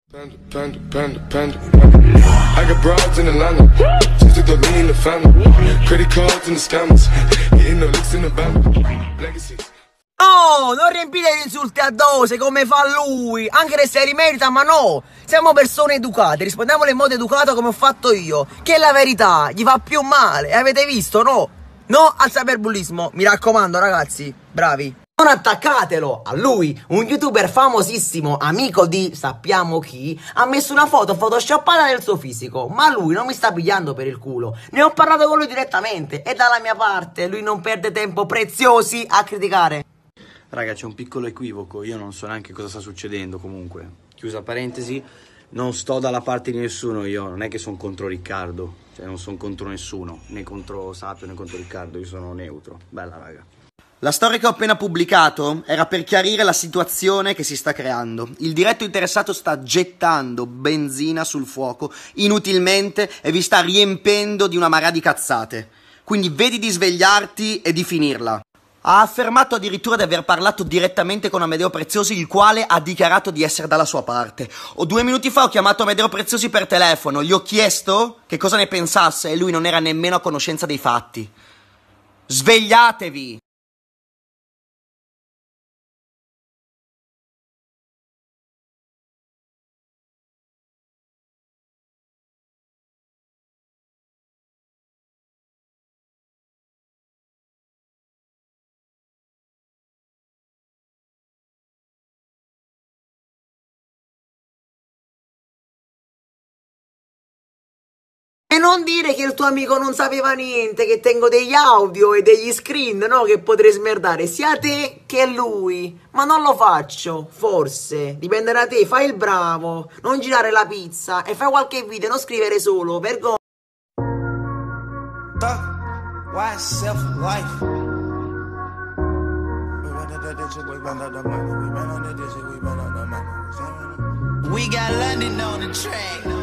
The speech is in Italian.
I got broads in Atlanta, just to throw me in the family. Credit cards and the scammers, getting no licks in the band. Legacies. No, non riempite di insulti a dose come fa lui. Anche se li merita, ma no. Siamo persone educate, rispondiamole in modo educato come ho fatto io. Che è la verità, gli fa più male. Avete visto, no? No al cyberbullismo, mi raccomando ragazzi, bravi. Non attaccatelo a lui, un youtuber famosissimo, amico di sappiamo chi, ha messo una foto photoshoppata del suo fisico, ma lui non mi sta pigliando per il culo. Ne ho parlato con lui direttamente e dalla mia parte lui non perde tempo preziosi a criticare. Raga, c'è un piccolo equivoco, io non so neanche cosa sta succedendo comunque. Chiusa parentesi, non sto dalla parte di nessuno io, non è che sono contro Riccardo, cioè non sono contro nessuno, né contro Sapio né contro Riccardo, io sono neutro. Bella raga. La storia che ho appena pubblicato era per chiarire la situazione che si sta creando. Il diretto interessato sta gettando benzina sul fuoco inutilmente e vi sta riempendo di una marea di cazzate. Quindi vedi di svegliarti e di finirla. Ha affermato addirittura di aver parlato direttamente con Amedeo Preziosi, il quale ha dichiarato di essere dalla sua parte. 2 minuti fa ho chiamato Amedeo Preziosi per telefono, gli ho chiesto che cosa ne pensasse e lui non era nemmeno a conoscenza dei fatti. Svegliatevi! E non dire che il tuo amico non sapeva niente, che tengo degli audio e degli screen, no? Che potrei smerdare sia te che lui. Ma non lo faccio, forse. Dipende da te, fai il bravo, non girare la pizza e fai qualche video, non scrivere solo, vergogna. We got London on the track.